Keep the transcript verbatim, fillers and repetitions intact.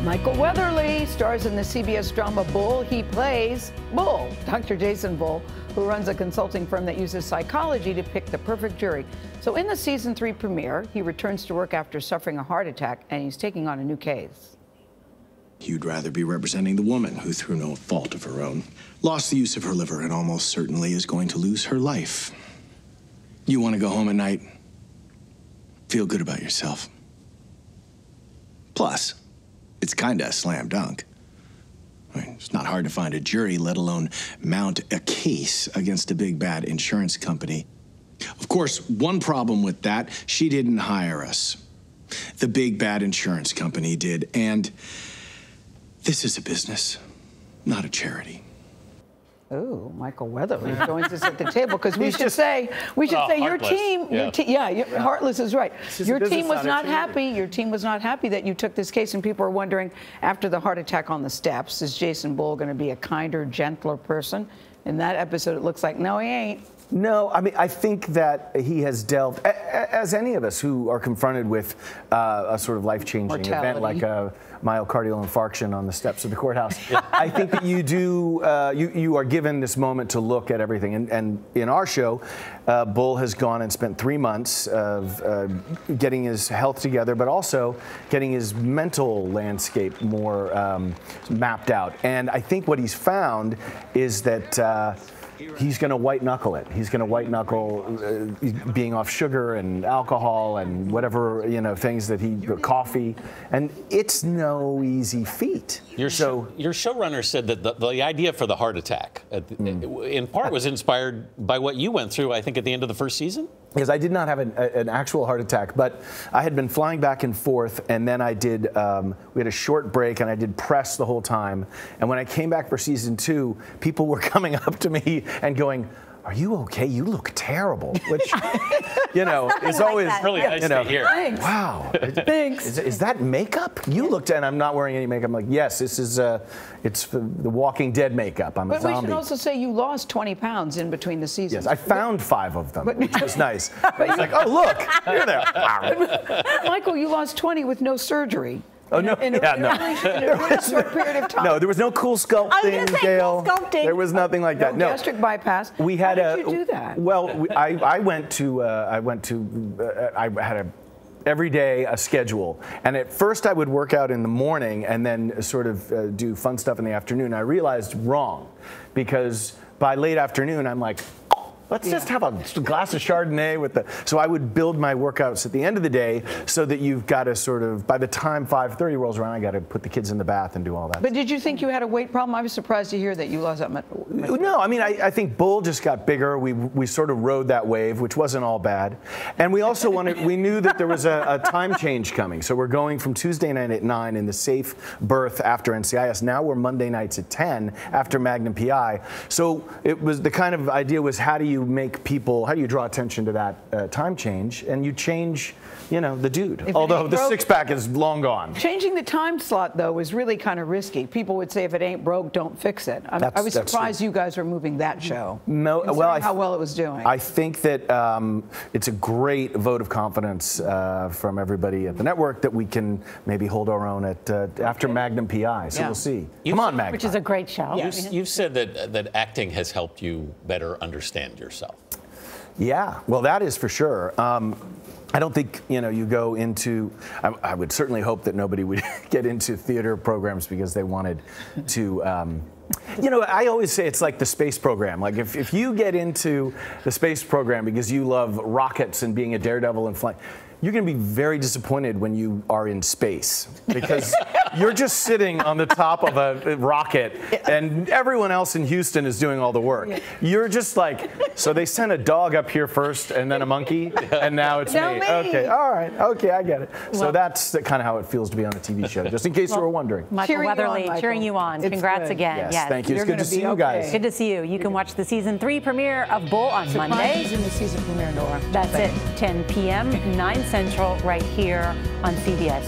Michael Weatherly stars in the C B S drama Bull. He plays Bull, Doctor Jason Bull, who runs a consulting firm that uses psychology to pick the perfect jury. So in the season three premiere, he returns to work after suffering a heart attack, and he's taking on a new case. You'd rather be representing the woman who, through no fault of her own, lost the use of her liver and almost certainly is going to lose her life. You want to go home at night, feel good about yourself. Plus, it's kind of a slam dunk. I mean, it's not hard to find a jury, let alone mount a case against a big bad insurance company. Of course, one problem with that, she didn't hire us. The big bad insurance company did, and this is a business, not a charity. Oh, Michael Weatherly joins us at the table, because we should just, say we should oh, say your team, yeah, your te yeah your, yeah. Heartless is right. Your team was not happy. Your team was not happy that you took this case, and people are wondering, after the heart attack on the steps, is Jason Bull going to be a kinder, gentler person? In that episode, it looks like no, he ain't. No, I mean, I think that he has delved, as any of us who are confronted with uh, a sort of life-changing event like a myocardial infarction on the steps of the courthouse. Yeah. I think that you do, uh, you, you are given this moment to look at everything. And, and in our show, uh, Bull has gone and spent three months of uh, getting his health together, but also getting his mental landscape more um, mapped out. And I think what he's found is that uh, he's going to white knuckle it. He's going to white knuckle uh, being off sugar and alcohol and whatever, you know, things that he, coffee. And it's no easy feat. Your, so, your showrunner said that the, the idea for the heart attack, uh, mm. in part, was inspired by what you went through, I think, at the end of the first season? Because I did not have an, a, an actual heart attack, but I had been flying back and forth, and then I did, um, we had a short break, and I did press the whole time. And when I came back for season two, people were coming up to me and going, "Are you okay? You look terrible." Which, you know, is like always that. Really nice you know, to hear. Thanks. Wow. Thanks. Is, is that makeup? You looked, and I'm not wearing any makeup. I'm like, yes, this is, uh, it's the Walking Dead makeup. I'm but a zombie. But we should also say you lost twenty pounds in between the seasons. Yes, I found five of them, but, which was nice. But it's like, oh, look, you're there. Michael, you lost twenty with no surgery. Oh, no, in a, yeah, in no. a really, in a really short period of time. No, there was no cool sculpting, Gayle. Cool sculpting. There was nothing like that. No, no. gastric bypass. We had How a, did you do that? Well, we, I, I went to, uh, I went to, uh, I had a, every day a schedule. And at first I would work out in the morning and then sort of uh, do fun stuff in the afternoon. I realized wrong, because by late afternoon I'm like, let's yeah. just have a glass of Chardonnay with the, so I would build my workouts at the end of the day so that you've got to sort of, by the time five thirty rolls around, I got to put the kids in the bath and do all that. But did you think you had a weight problem? I was surprised to hear that you lost that much. No, I mean, I, I think Bull just got bigger. We, we sort of rode that wave, which wasn't all bad. And we also wanted, we knew that there was a, a time change coming. So we're going from Tuesday night at nine in the safe berth after N C I S. Now we're Monday nights at ten after Magnum P I. So it was, the kind of idea was, how do you make people, how do you draw attention to that uh, time change? And you change, you know, the dude. If Although the broke, six pack is long gone. Changing the time slot, though, is really kind of risky. People would say, if it ain't broke, don't fix it. I, I was surprised you guys were moving that show. No, well, I how well it was doing. I think that um, it's a great vote of confidence uh, from everybody at the network that we can maybe hold our own at uh, after Magnum P I. So yeah. we'll see. You've Come on, Magnum. Which is a great show. Yeah. You've, you've said that that acting has helped you better understand yourself. Yeah, well, that is for sure. Um, I don't think, you know, you go into, I, I would certainly hope that nobody would get into theater programs because they wanted to, um, you know, I always say it's like the space program. Like if, if you get into the space program because you love rockets and being a daredevil and flying, you're going to be very disappointed when you are in space, because you're just sitting on the top of a rocket and everyone else in Houston is doing all the work. You're just like, so they sent a dog up here first and then a monkey, and now it's now me. me. Okay, all right, okay, I get it. Well, so that's kind of how it feels to be on a T V show, just in case well, you were wondering. Michael cheering Weatherly, you on, cheering you on. It's Congrats good. again. Yes, yes. thank you. You're It's good to see okay. you guys. Good to see you. You can watch the season three premiere of Bull on Monday. in the season premiere, Norah. That's it, ten p m, nine Central, right here on C B S.